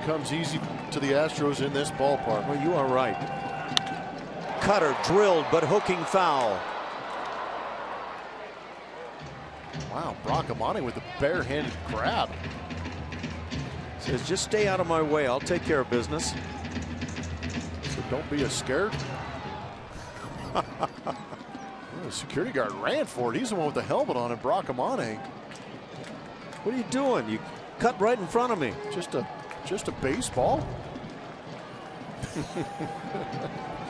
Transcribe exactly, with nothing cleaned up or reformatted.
comes easy to the Astros in this ballpark. Well, you are right. Cutter drilled, but hooking foul. Wow, Bracamonte with a barehanded grab. Says, just stay out of my way. I'll take care of business. So don't be a scared. Well, the security guard ran for it. He's the one with the helmet on it, Bracamonte. What are you doing? You cut right in front of me. Just a, just a baseball.